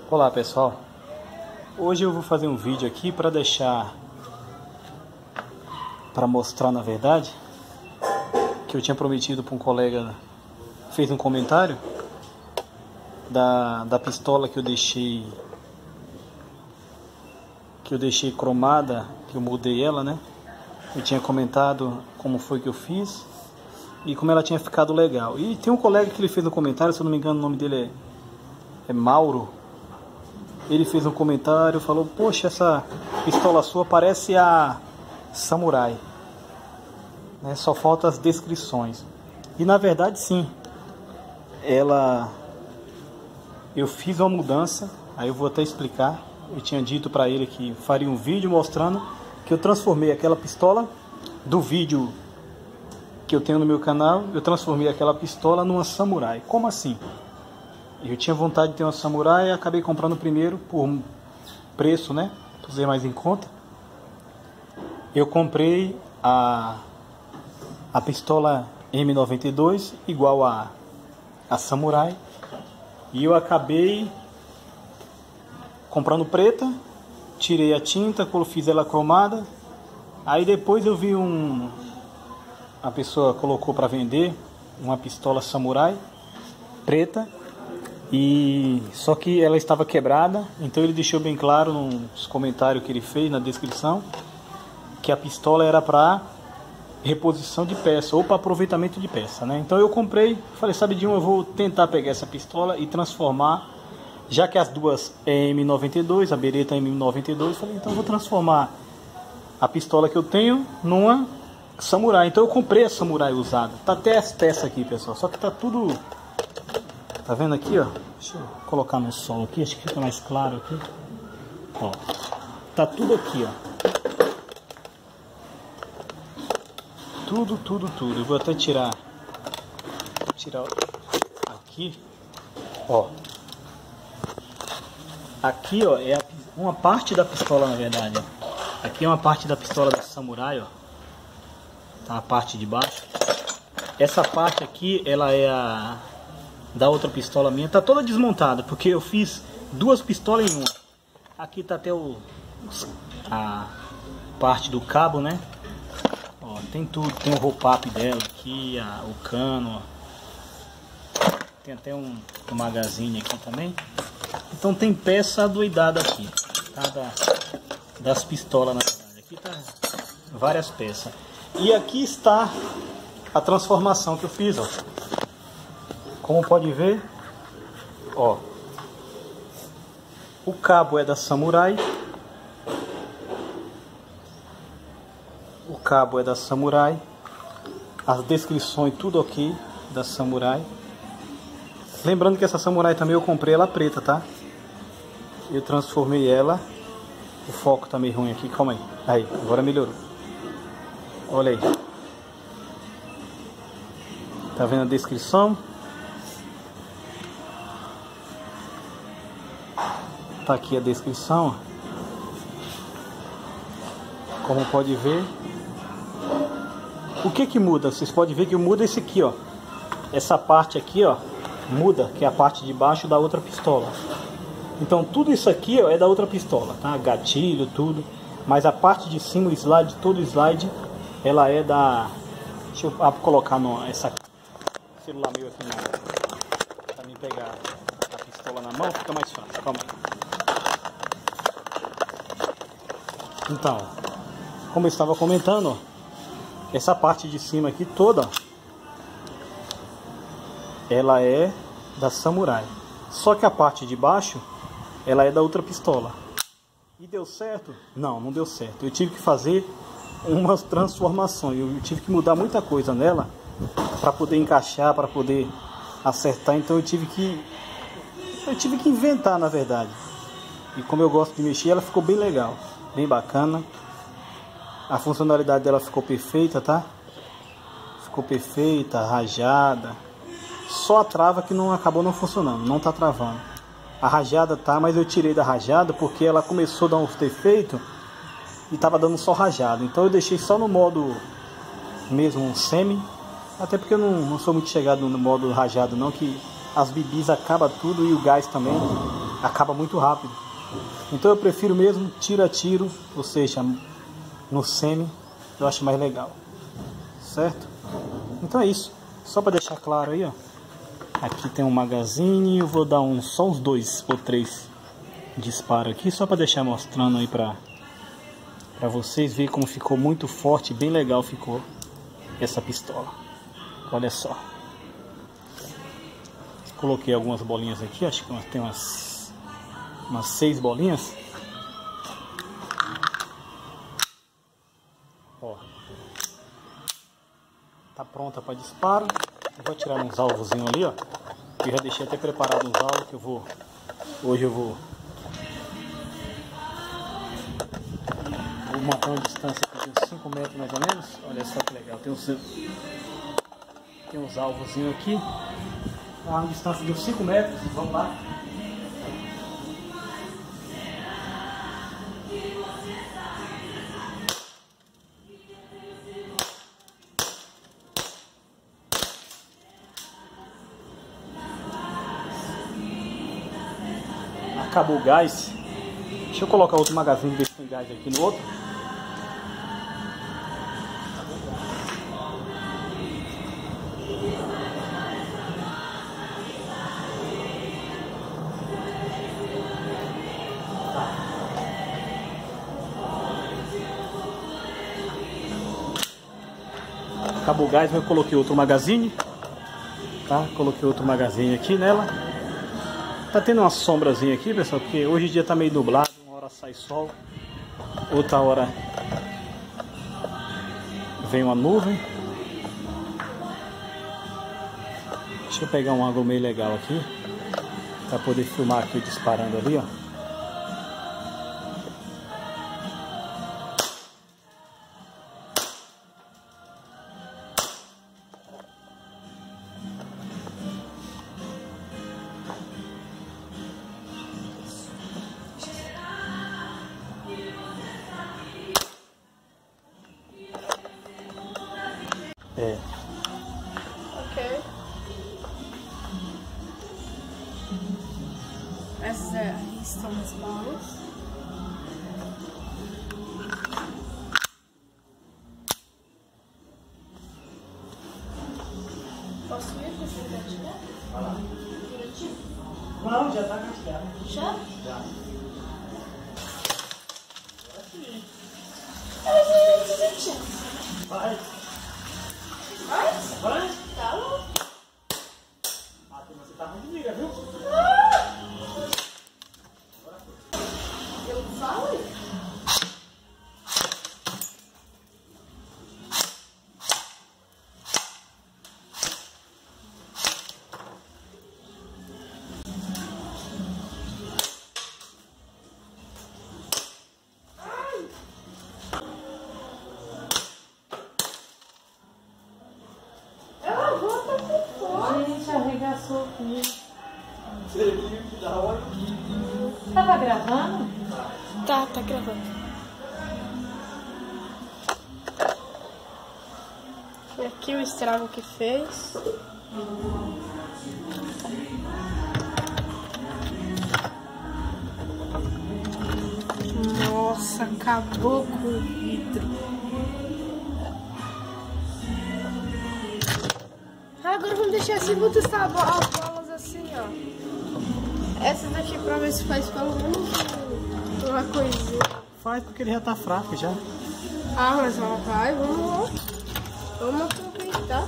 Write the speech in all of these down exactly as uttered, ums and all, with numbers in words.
Olá pessoal, hoje eu vou fazer um vídeo aqui para deixar, para mostrar na verdade, que eu tinha prometido para um colega, fez um comentário da, da pistola que eu deixei, que eu deixei cromada, que eu mudei ela, né? Eu tinha comentado como foi que eu fiz e como ela tinha ficado legal. E tem um colega que ele fez um comentário, se eu não me engano o nome dele é, é Mauro. Ele fez um comentário, falou: poxa, essa pistola sua parece a Samurai, né? Só falta as descrições. E na verdade sim, ela, eu fiz uma mudança. Aí eu vou até explicar. Eu tinha dito para ele que faria um vídeo mostrando que eu transformei aquela pistola do vídeo que eu tenho no meu canal. Eu transformei aquela pistola numa Samurai. Como assim? Eu tinha vontade de ter uma Samurai e acabei comprando primeiro por preço, né? Por ser mais em conta. Eu comprei a, a pistola M noventa e dois igual a, a Samurai. E eu acabei comprando preta. Tirei a tinta, fiz ela cromada. Aí depois eu vi um... A pessoa colocou para vender uma pistola Samurai preta. E só que ela estava quebrada, então ele deixou bem claro nos comentários que ele fez, na descrição, que a pistola era para reposição de peça ou para aproveitamento de peça, né? Então eu comprei, falei, sabe de um, eu vou tentar pegar essa pistola e transformar, já que as duas é M noventa e dois, a Beretta M noventa e dois, falei, então eu vou transformar a pistola que eu tenho numa Samurai. Então eu comprei a Samurai usada, tá até as peças aqui, pessoal, só que tá tudo... Tá vendo aqui, ó? Deixa eu colocar no sol aqui, acho que fica mais claro aqui. Ó, tá tudo aqui, ó. Tudo, tudo, tudo. Eu vou até tirar, tirar aqui, ó. Aqui, ó, é a, uma parte da pistola, na verdade, ó. Aqui é uma parte da pistola da Samurai, ó. Tá a parte de baixo. Essa parte aqui, ela é a... da outra pistola minha, tá toda desmontada, porque eu fiz duas pistolas em uma. Aqui tá até o a parte do cabo, né? Ó, tem tudo, tem o roll-up dela aqui, a, o cano, ó. Tem até um, um magazine aqui também. Então tem peça adoidada aqui, tá? Da, das pistolas, na verdade. Aqui tá várias peças. E aqui está a transformação que eu fiz, ó. Como pode ver, ó, o cabo é da Samurai, o cabo é da Samurai, as descrições tudo ok da Samurai. Lembrando que essa Samurai também eu comprei ela preta, tá? Eu transformei ela, o foco tá meio ruim aqui, calma aí, aí, agora melhorou. Olha aí, tá vendo a descrição? Tá aqui a descrição, como pode ver. O que que muda? Vocês podem ver que muda esse aqui, ó. Essa parte aqui, ó, muda, que é a parte de baixo da outra pistola. Então tudo isso aqui, ó, é da outra pistola, tá? Gatilho, tudo. Mas a parte de cima, o slide, todo o slide, ela é da... Deixa eu ah, colocar no essa celular meu aqui na... pra mim pegar a pistola na mão, fica mais fácil. Calma aí. Então, como eu estava comentando, ó, essa parte de cima aqui toda, ó, ela é da Samurai. Só que a parte de baixo, ela é da outra pistola. E deu certo? Não, não deu certo. Eu tive que fazer umas transformações. Eu tive que mudar muita coisa nela para poder encaixar, para poder acertar. Então eu tive que eu tive que inventar, na verdade. E como eu gosto de mexer, ela ficou bem legal. Bem bacana. A funcionalidade dela ficou perfeita, tá? Ficou perfeita, rajada. Só a trava que não acabou não funcionando, não tá travando. A rajada tá, mas eu tirei da rajada porque ela começou a dar uns defeitos e tava dando só rajada. Então eu deixei só no modo mesmo um semi. Até porque eu não, não sou muito chegado no modo rajado não, que as bibis acabam tudo e o gás também. acaba muito rápido. Então eu prefiro mesmo tiro a tiro, ou seja, no semi, eu acho mais legal, certo? Então é isso, só para deixar claro aí, ó. Aqui tem um magazine, eu vou dar um, só uns dois ou três disparos aqui, só para deixar mostrando aí para para vocês verem como ficou muito forte, bem legal ficou essa pistola. Olha só. Coloquei algumas bolinhas aqui, acho que tem umas, umas seis bolinhas. Ó. Tá pronta para disparo. Eu vou tirar uns alvozinhos ali, ó. Eu já deixei até preparado uns alvos que eu vou... Hoje eu vou... Vou manter uma distância aqui de uns cinco metros mais ou menos. Olha só que legal. Tem uns, tem uns alvozinhos aqui. A uma distância de uns cinco metros. Vamos lá. Acabou o gás. Deixa eu colocar outro magazine, ver se tem gás aqui no outro. Acabou o gás, eu coloquei outro magazine. Tá? Coloquei outro magazine aqui nela. Tá tendo uma sombrazinha aqui, pessoal, porque hoje o dia tá meio nublado, uma hora sai sol, outra hora vem uma nuvem. Deixa eu pegar um ângulo meio legal aqui, para poder filmar aqui disparando ali, ó. É. Ok. Essas é, são as balas. Posso ir para você engatilhar? Vai lá. Direitinho? Não, já tá engatilhado. Já? Já. Vai. Vai? Vai. Tá bom. Ah, você tá muito liga, viu? Eu falo? Gente, arregaçou comigo. Você viu que da hora? Tava gravando? Tá, tá gravando. E aqui o estrago que fez. Nossa, acabou com o vidro. Agora vamos deixar assim, vou testar as bolas assim, ó. Essas daqui pra ver se faz pelo menos uma coisinha. Faz porque ele já tá fraco já. Ah, mas ela vai, vamos lá. Vamos aproveitar.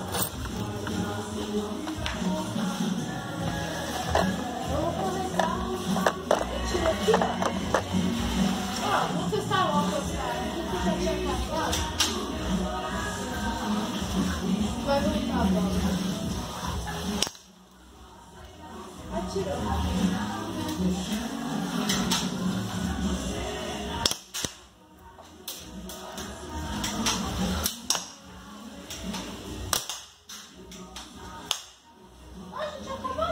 Vamos aproveitar. Tira aqui, ó. Ó, vamos testar logo, cara. Vamos testar aqui. Vai voltar a bola. Atirou. A gente acabou.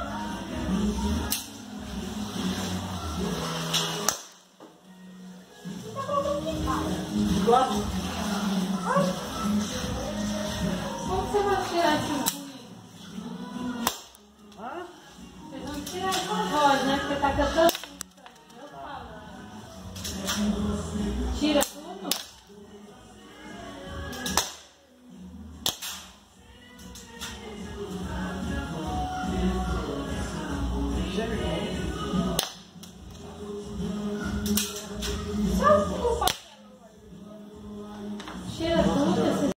Tá faltando aqui, cara. Quatro.